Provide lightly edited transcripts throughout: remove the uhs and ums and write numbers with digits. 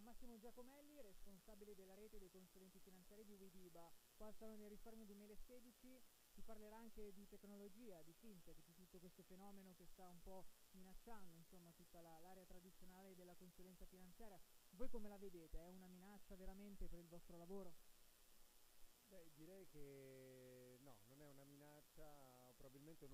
Massimo Giacomelli, responsabile della rete dei consulenti finanziari di Widiba. Qua al Salone del Risparmio 2016 si parlerà anche di tecnologia, di fintech, di tutto questo fenomeno che sta un po' minacciando insomma tutta l'area tradizionale della consulenza finanziaria. Voi come la vedete? È una minaccia veramente per il vostro lavoro? Beh, direi che no, non è una minaccia, probabilmente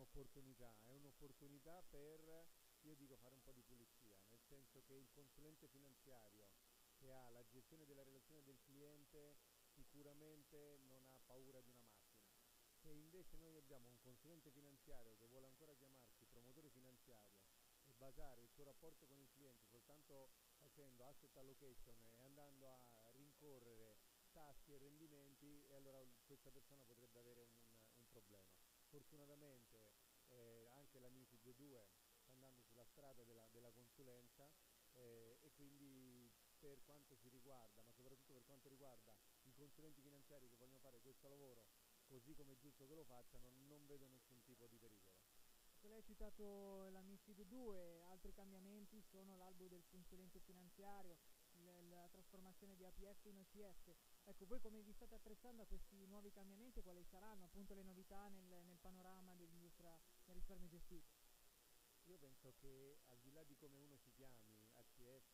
è un'opportunità per, io dico, fare un po' di pulizia, nel senso che il consulente finanziario che ha la gestione della relazione del cliente sicuramente non ha paura di una macchina. Se invece noi abbiamo un consulente finanziario che vuole ancora chiamarsi promotore finanziario e basare il suo rapporto con il cliente soltanto facendo asset allocation e andando a rincorrere tassi e rendimenti, e allora questa persona potrebbe avere un problema. Fortunatamente anche la MiFID 2 sta andando sulla strada della consulenza, e quindi per quanto ci riguarda, ma soprattutto per quanto riguarda i consulenti finanziari che vogliono fare questo lavoro così come è giusto che lo facciano, non vedo nessun tipo di pericolo. Ecco, lei ha citato la MiFID 2, altri cambiamenti sono l'albo del consulente finanziario, la trasformazione di APS in OCS. Ecco, voi come vi state attrezzando a questi nuovi cambiamenti e quali saranno appunto le novità nel panorama dell'industria del risparmio gestito? Io penso che al di là di come uno si chiami, ACS,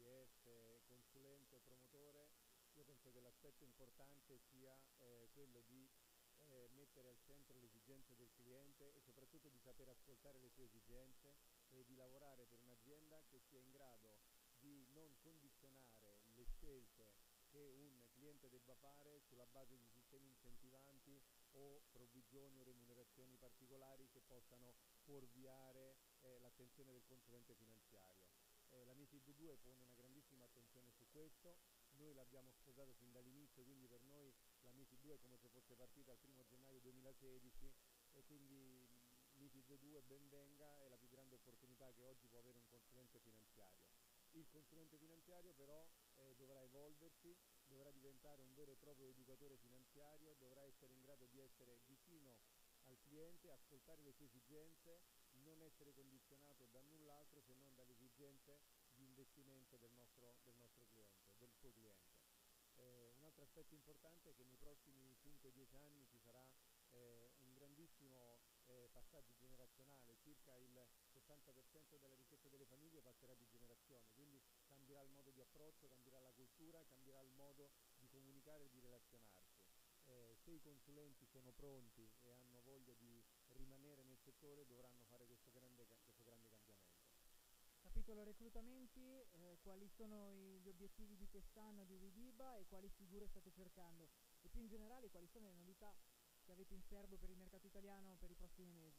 APS, consulente, promotore, io penso che l'aspetto importante sia quello di mettere al centro le esigenze del cliente e soprattutto di saper ascoltare le sue esigenze e di lavorare per un'azienda che sia in grado di non condizionare le scelte che un cliente debba fare sulla base di sistemi incentivanti o provvigioni o remunerazioni particolari che possano fuorviare l'attenzione del consulente finanziario. La MiFID 2 pone una grandissima attenzione su questo, noi l'abbiamo sposata sin dall'inizio, quindi per noi la MiFID 2 è come se fosse partita il 1° gennaio 2016, e quindi MiFID 2 ben venga, è la più grande opportunità che oggi può avere un consulente finanziario. Il consulente finanziario però dovrà evolversi, dovrà diventare un vero e proprio educatore finanziario, dovrà essere in grado di essere vicino al cliente, ascoltare le sue esigenze, non essere condizionato da null'altro se non dalle esigenze di investimento del nostro cliente, del suo cliente. Un altro aspetto importante è che nei prossimi 5-10 anni ci sarà un grandissimo passaggio generazionale, circa il 60% della ricchezza delle famiglie passerà di generazione, quindi cambierà il modo di approccio, cambierà la cultura, cambierà il modo di comunicare e di relazionarsi. Se i consulenti sono pronti e hanno voglia di rimanere nel settore dovranno fare questo grande cambiamento. Capitolo reclutamenti, quali sono gli obiettivi di quest'anno di Widiba e quali figure state cercando? E più in generale quali sono le novità che avete in serbo per il mercato italiano per i prossimi mesi?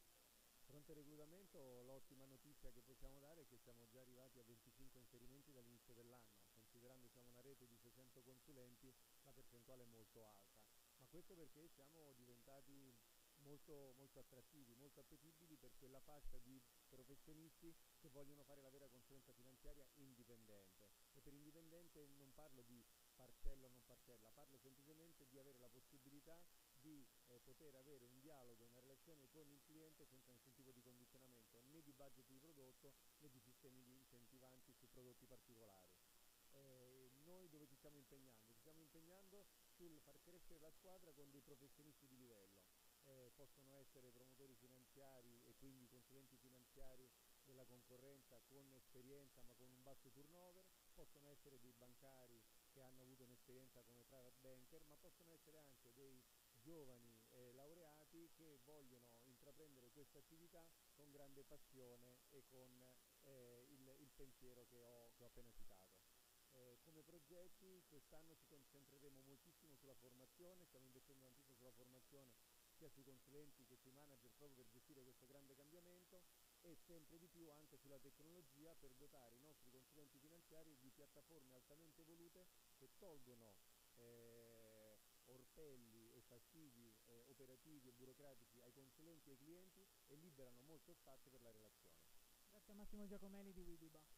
Fronte reclutamento, l'ottima notizia che possiamo dare è che siamo già arrivati a 25 inserimenti dall'inizio dell'anno, considerando siamo una rete di 600 consulenti, la percentuale è molto alta, ma questo perché siamo diventati molto, molto attrattivi, molto appetibili per quella fascia di professionisti che vogliono fare la vera consulenza finanziaria indipendente. E per indipendente non parlo di parcella o non parcella, parlo semplicemente di avere la possibilità di poter avere un dialogo e una relazione con il cliente senza nessun tipo di condizionamento né di budget di prodotto né di sistemi di incentivanti su prodotti particolari. Noi dove ci stiamo impegnando? Ci stiamo impegnando sul far crescere la squadra con dei professionisti di livello. Possono essere promotori finanziari e quindi consulenti finanziari della concorrenza con esperienza ma con un basso turnover, possono essere dei bancari che hanno avuto un'esperienza come private banker, ma possono essere anche dei giovani laureati che vogliono intraprendere questa attività con grande passione e con il pensiero che ho appena citato. Come progetti quest'anno ci concentreremo moltissimo sulla formazione, stiamo investendo tantissimo sulla formazione sia sui consulenti che sui manager proprio per gestire questo grande cambiamento e sempre di più anche sulla tecnologia per dotare i nostri consulenti finanziari di piattaforme altamente evolute che tolgono orpelli e fastidi operativi e burocratici ai consulenti e ai clienti e liberano molto spazio per la relazione. Grazie a Massimo Giacomelli di Widiba.